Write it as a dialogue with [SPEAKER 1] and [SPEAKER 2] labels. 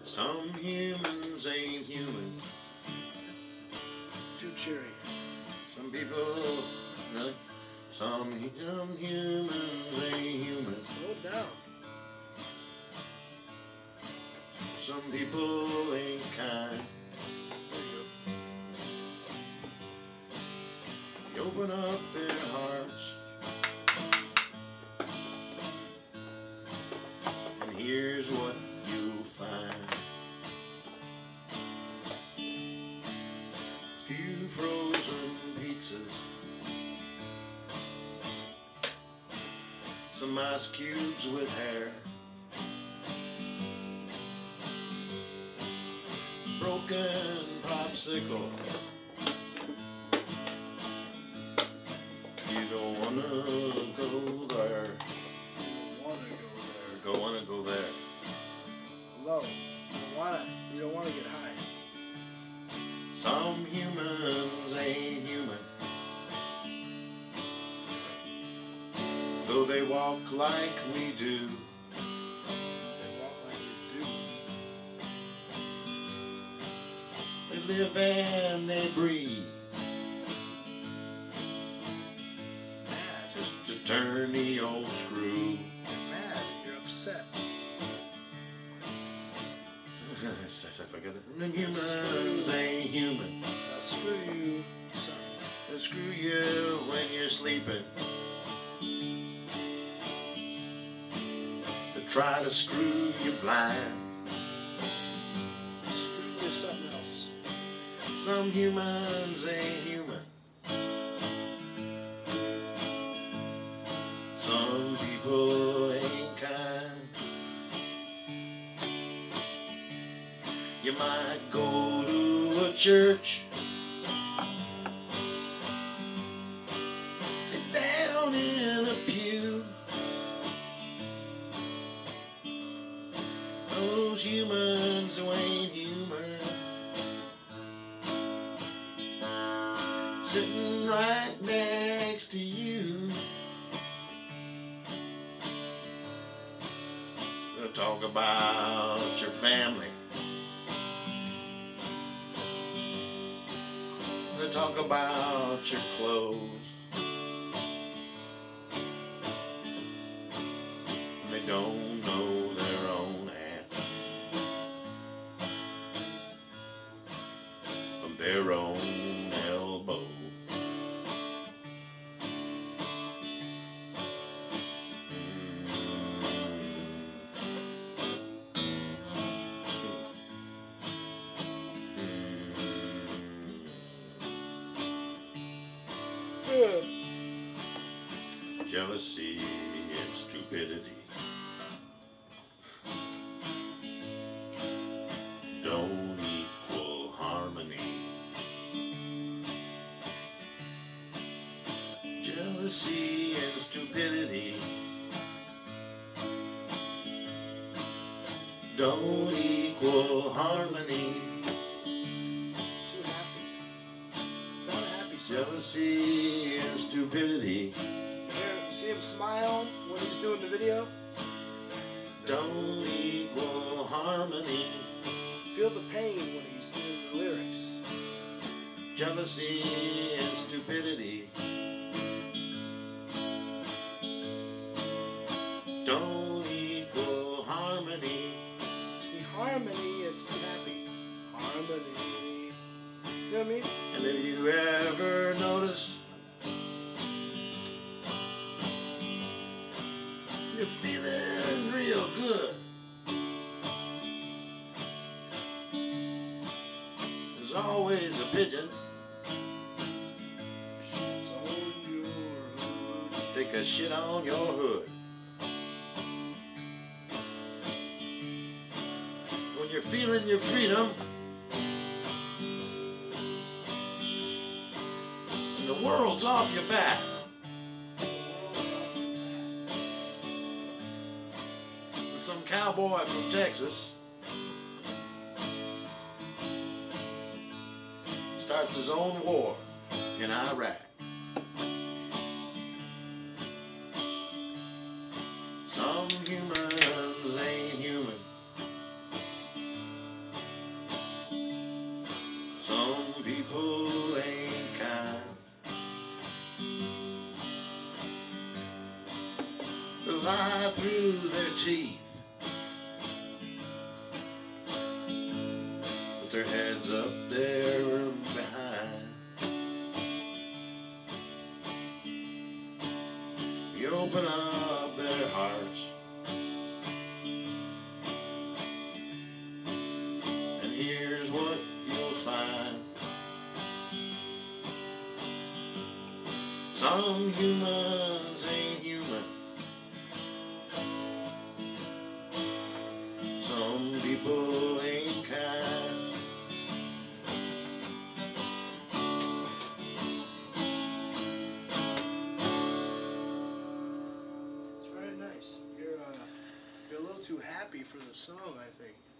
[SPEAKER 1] Some humans ain't human.
[SPEAKER 2] Too cheery.
[SPEAKER 1] Some people, really? Some humans ain't human.
[SPEAKER 2] Slow it down.
[SPEAKER 1] Some people ain't kind. You open up their hearts, and here's what you'll find. Few frozen pizzas, some ice cubes with hair, broken popsicle. You don't wanna go there. Wanna go there.
[SPEAKER 2] Low. You don't wanna get high.
[SPEAKER 1] Some humans ain't human, though they walk like we do.
[SPEAKER 2] They walk like you do.
[SPEAKER 1] They live and they breathe, just to turn the old screw.
[SPEAKER 2] You're mad. You're upset.
[SPEAKER 1] I forget it. Humans ain't human.
[SPEAKER 2] They'll screw you, son.
[SPEAKER 1] They'll screw you when you're sleeping. They try to screw you blind.
[SPEAKER 2] Screw you with something else.
[SPEAKER 1] Some humans ain't human. Some people ain't kind. You might go to a church, sit down in a pew. Those humans who ain't human, sitting right next to you. They'll talk about your family. They'll talk about your clothes. And they don't know their own ass from their own elbow. Jealousy and stupidity don't equal harmony. Jealousy and stupidity don't equal harmony.
[SPEAKER 2] Too happy. It's not a happy song.
[SPEAKER 1] Jealousy and stupidity
[SPEAKER 2] See him smile when he's doing the video?
[SPEAKER 1] don't equal harmony.
[SPEAKER 2] Feel the pain when he's doing the lyrics.
[SPEAKER 1] Jealousy and stupidity don't equal harmony.
[SPEAKER 2] See, harmony is too happy. Harmony. You know what I mean?
[SPEAKER 1] And have you ever noticed you're feeling real good? There's always a pigeon.
[SPEAKER 2] Shit's on your hood.
[SPEAKER 1] Take a shit on your hood. When you're feeling your freedom and the world's off your back, some cowboy from Texas starts his own war in Iraq. Some humans ain't human, through their teeth, with their heads up there behind. You open up their hearts, and here's what you'll find. Some humans ain't human. Some people ain't kind.
[SPEAKER 2] It's very nice. You're a little too happy for the song, I think.